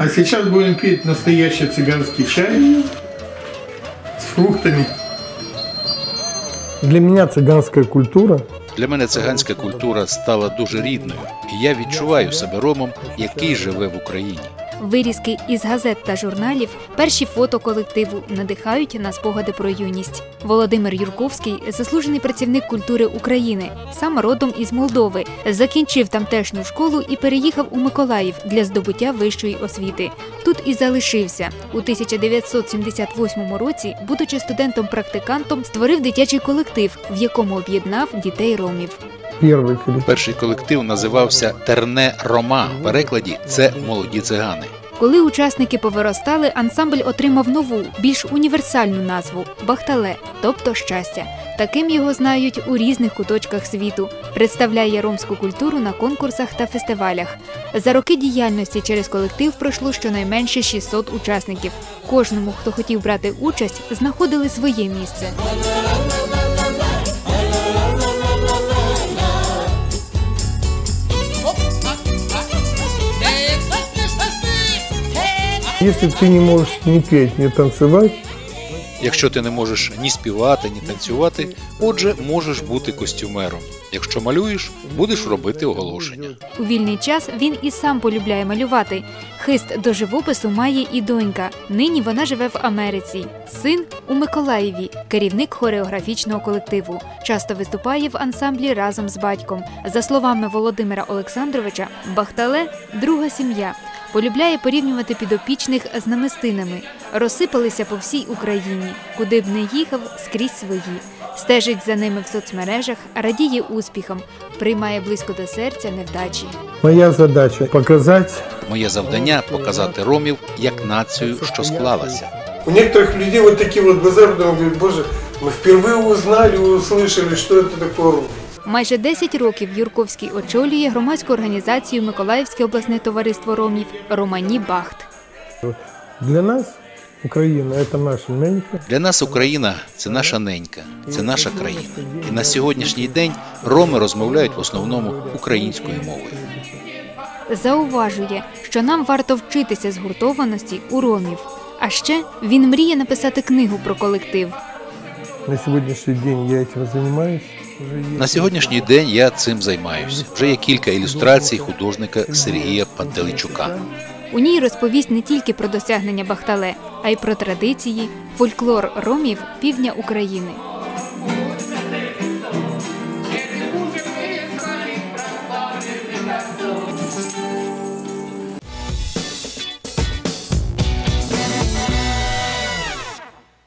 А сейчас будем пить настоящий цыганский чай с фруктами. Для меня цыганская культура. Для мене циганська культура стала дуже рідною, і я відчуваю себе ромом, який живе в Україні. Вирізки із газет та журналів, перші фото колективу надихають на спогади про юність. Володимир Юрковський – заслужений працівник культури України, сам родом із Молдови, закінчив тамтешню школу і переїхав у Миколаїв для здобуття вищої освіти. Тут і залишився. У 1978 році, будучи студентом-практикантом, створив дитячий колектив, в якому об'єднав дітей ромів. Перший колектив називався «Терне Рома». В перекладі «Це молоді цигани». Коли учасники повиростали, ансамбль отримав нову, більш універсальну назву – «Бахтале», тобто «щастя». Таким його знають у різних куточках світу. Представляє ромську культуру на конкурсах та фестивалях. За роки діяльності через колектив пройшло щонайменше 600 учасників. Кожному, хто хотів брати участь, знаходили своє місце. Если ты не можешь ни петь, ни танцевать, Якщо ти не можеш ні співати, ні танцювати, отже, можеш бути костюмером. Якщо малюєш, будеш робити оголошення. У вільний час він і сам полюбляє малювати. Хист до живопису має і донька. Нині вона живе в Америці. Син – у Миколаєві, керівник хореографічного колективу. Часто виступає в ансамблі разом з батьком. За словами Володимира Олександровича, Бахтале – друга сім'я. Полюбляє порівнювати підопічних з намистинами. Розсипалися по всій Україні. Куди б не їхав, скрізь свої. Стежить за ними в соцмережах, радіє успіхам, приймає близько до серця невдачі. моя задача – показати. Моє завдання – показати ромів як націю, що склалася. У некоторых людей вот такие вот базары, говорят, боже, мы впервые узнали, услышали, что это такое ром. Майже 10 років Юрковський очолює громадську організацію Миколаївське обласне товариство ромів «Романі Бахт». Для нас Україна – це наша ненька. Для нас Україна – це наша ненька, це наша країна. І на сьогоднішній день роми розмовляють в основному українською мовою. Зауважує, що нам варто вчитися згуртованості у ромів. А ще він мріє написати книгу про колектив. На сьогоднішній день я цим займаюся. На сьогоднішній день я цим займаюся. Вже є кілька ілюстрацій художника Сергія Пантелейчука. У ній розповість не тільки про досягнення Бахтале, а й про традиції, фольклор ромів півдня України.